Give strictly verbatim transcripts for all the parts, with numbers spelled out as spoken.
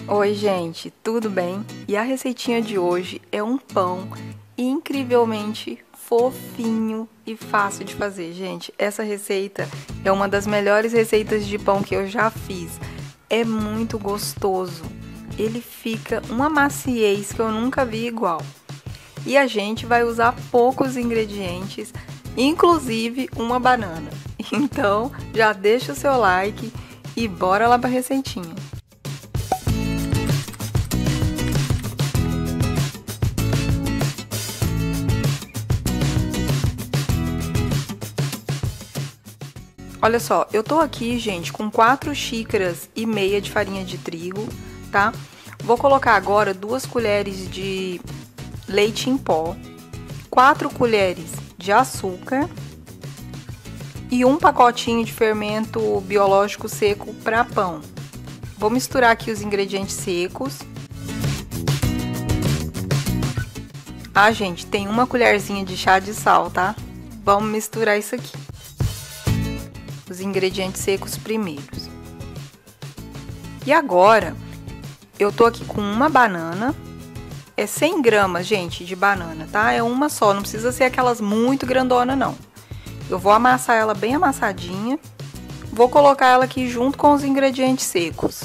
Oi gente, tudo bem? E a receitinha de hoje é um pão incrivelmente fofinho e fácil de fazer, gente. Essa receita é uma das melhores receitas de pão que eu já fiz. É muito gostoso. Ele fica uma maciez que eu nunca vi igual. E a gente vai usar poucos ingredientes, inclusive uma banana. Então, já deixa o seu like e bora lá para a receitinha. Olha só, eu tô aqui, gente, com quatro xícaras e meia de farinha de trigo, tá? Vou colocar agora duas colheres de leite em pó, quatro colheres de açúcar e um pacotinho de fermento biológico seco para pão. Vou misturar aqui os ingredientes secos. Ah, gente, tem uma colherzinha de chá de sal, tá? Vamos misturar isso aqui. Os ingredientes secos primeiros. E agora, eu tô aqui com uma banana. É cem gramas, gente, de banana, tá? É uma só, não precisa ser aquelas muito grandona, não. Eu vou amassar ela bem amassadinha. Vou colocar ela aqui junto com os ingredientes secos.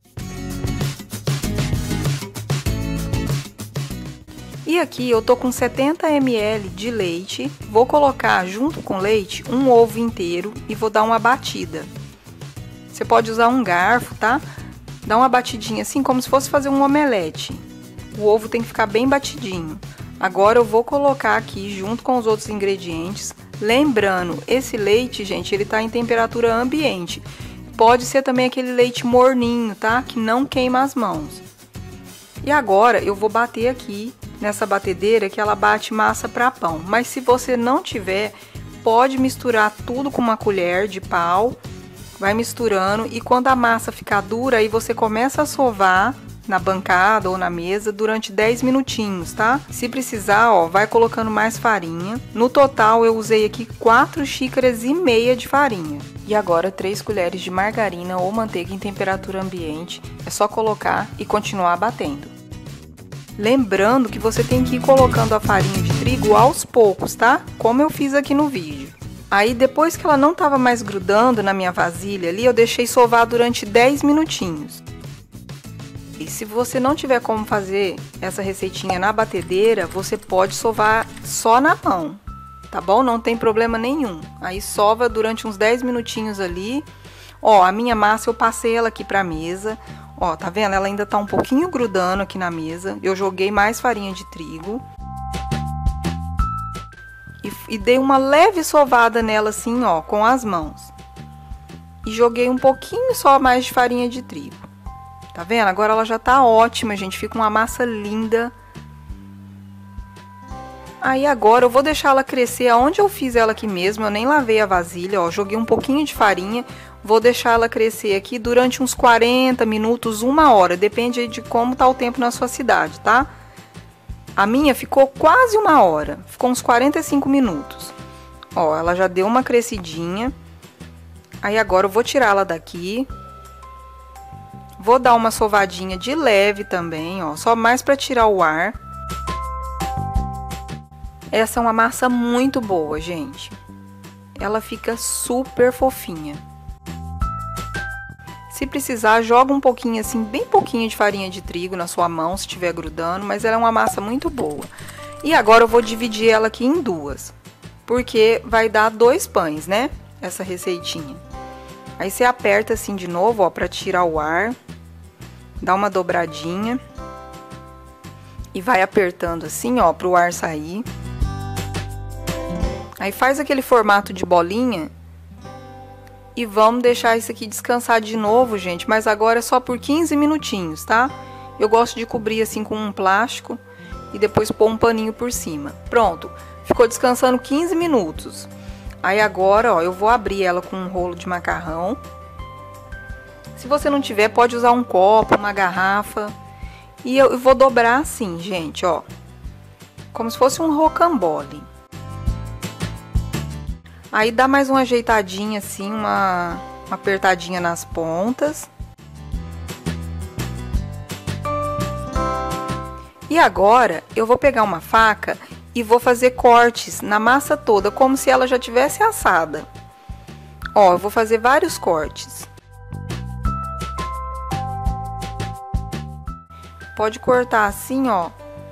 E aqui eu tô com setenta mililitros de leite, vou colocar junto com leite um ovo inteiro e vou dar uma batida. Você pode usar um garfo, tá? Dá uma batidinha assim como se fosse fazer um omelete. O ovo tem que ficar bem batidinho. Agora eu vou colocar aqui junto com os outros ingredientes. Lembrando, esse leite, gente, ele tá em temperatura ambiente. Pode ser também aquele leite morninho, tá? Que não queima as mãos. E agora eu vou bater aqui nessa batedeira que ela bate massa para pão. Mas se você não tiver, pode misturar tudo com uma colher de pau. Vai misturando e quando a massa ficar dura, aí você começa a sovar na bancada ou na mesa durante dez minutinhos, tá? Se precisar, ó, vai colocando mais farinha. No total eu usei aqui quatro xícaras e meia de farinha. E agora três colheres de margarina ou manteiga em temperatura ambiente. É só colocar e continuar batendo. Lembrando que você tem que ir colocando a farinha de trigo aos poucos, tá? Como eu fiz aqui no vídeo. Aí depois que ela não estava mais grudando na minha vasilha ali, eu deixei sovar durante dez minutinhos. E se você não tiver como fazer essa receitinha na batedeira, você pode sovar só na mão, tá bom? Não tem problema nenhum. Aí sova durante uns dez minutinhos ali. Ó, a minha massa eu passei ela aqui pra mesa. Ó, tá vendo? Ela ainda tá um pouquinho grudando aqui na mesa. Eu joguei mais farinha de trigo. E, e dei uma leve sovada nela assim, ó, com as mãos. E joguei um pouquinho só mais de farinha de trigo. Tá vendo? Agora ela já tá ótima, gente. Fica uma massa linda. Aí agora eu vou deixar ela crescer aonde eu fiz ela aqui mesmo. Eu nem lavei a vasilha, ó. Joguei um pouquinho de farinha. Vou deixar ela crescer aqui durante uns quarenta minutos, uma hora. Depende de como tá o tempo na sua cidade, tá? A minha ficou quase uma hora. Ficou uns quarenta e cinco minutos. Ó, ela já deu uma crescidinha. Aí agora eu vou tirar ela daqui. Vou dar uma sovadinha de leve também, ó. Só mais pra tirar o ar. Essa é uma massa muito boa, gente. Ela fica super fofinha. Se precisar, joga um pouquinho assim, bem pouquinho de farinha de trigo na sua mão, se estiver grudando, mas ela é uma massa muito boa. E agora eu vou dividir ela aqui em duas, porque vai dar dois pães, né? Essa receitinha. Aí você aperta assim de novo, ó, pra tirar o ar. Dá uma dobradinha. E vai apertando assim, ó, pro ar sair. Aí faz aquele formato de bolinha. E vamos deixar isso aqui descansar de novo, gente. Mas agora é só por quinze minutinhos, tá? Eu gosto de cobrir assim com um plástico. E depois pôr um paninho por cima. Pronto. Ficou descansando quinze minutos. Aí agora, ó, eu vou abrir ela com um rolo de macarrão. Se você não tiver, pode usar um copo, uma garrafa. E eu vou dobrar assim, gente, ó. Como se fosse um rocambole. Aí dá mais uma ajeitadinha assim, uma, uma apertadinha nas pontas. E agora eu vou pegar uma faca e vou fazer cortes na massa toda, como se ela já tivesse assada. Ó, eu vou fazer vários cortes. Pode cortar assim, ó.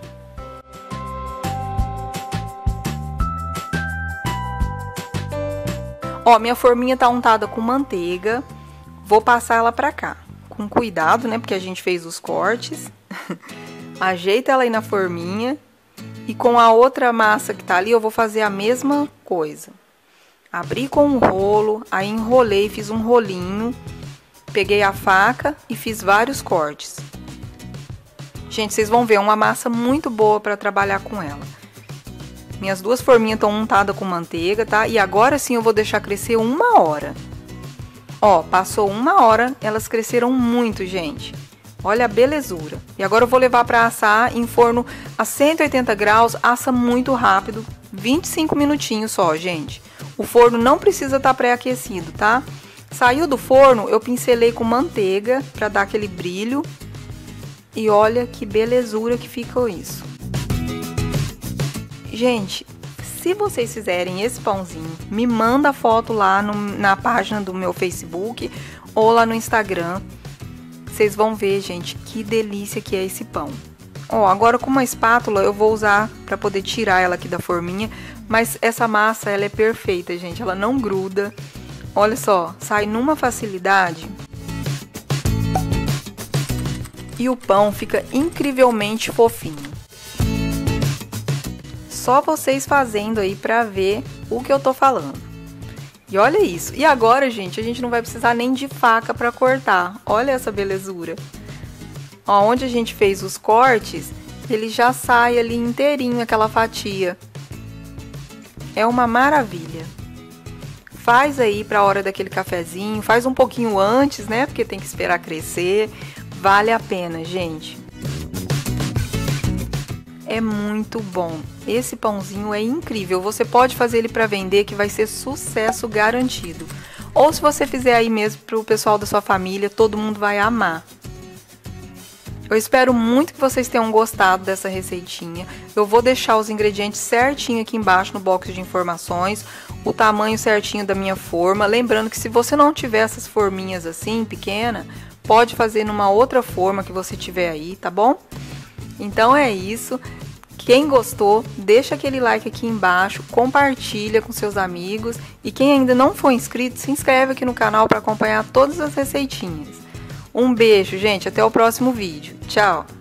Ó, minha forminha tá untada com manteiga. Vou passar ela pra cá. Com cuidado, né? Porque a gente fez os cortes. Ajeita ela aí na forminha. E com a outra massa que tá ali, eu vou fazer a mesma coisa. Abri com um rolo, aí enrolei, fiz um rolinho. Peguei a faca e fiz vários cortes. Gente, vocês vão ver, é uma massa muito boa para trabalhar com ela. Minhas duas forminhas estão untadas com manteiga, tá? E agora sim eu vou deixar crescer uma hora. Ó, passou uma hora, elas cresceram muito, gente. Olha a belezura. E agora eu vou levar para assar em forno a cento e oitenta graus, assa muito rápido, vinte e cinco minutinhos só, gente. O forno não precisa estar pré-aquecido, tá? Saiu do forno, eu pincelei com manteiga para dar aquele brilho. E olha que belezura que ficou isso. Gente, se vocês fizerem esse pãozinho, me manda foto lá no, na página do meu Facebook ou lá no Instagram. Vocês vão ver, gente, que delícia que é esse pão. Ó, agora com uma espátula eu vou usar para poder tirar ela aqui da forminha, mas essa massa, ela é perfeita, gente, ela não gruda. Olha só, sai numa facilidade. E o pão fica incrivelmente fofinho. Só vocês fazendo aí para ver o que eu tô falando. E olha isso. E agora, gente, a gente não vai precisar nem de faca para cortar. Olha essa belezura. Ó, onde a gente fez os cortes, ele já sai ali inteirinho aquela fatia. É uma maravilha. Faz aí para a hora daquele cafezinho, faz um pouquinho antes, né? Porque tem que esperar crescer. Vale a pena, gente. É muito bom. Esse pãozinho é incrível. Você pode fazer ele para vender, que vai ser sucesso garantido. Ou se você fizer aí mesmo para o pessoal da sua família, todo mundo vai amar. Eu espero muito que vocês tenham gostado dessa receitinha. Eu vou deixar os ingredientes certinho aqui embaixo no box de informações, o tamanho certinho da minha forma. Lembrando que se você não tiver essas forminhas assim, pequena, pode fazer numa outra forma que você tiver aí, tá bom? Então é isso. Quem gostou, deixa aquele like aqui embaixo, compartilha com seus amigos e quem ainda não for inscrito, se inscreve aqui no canal para acompanhar todas as receitinhas. Um beijo, gente, até o próximo vídeo. Tchau!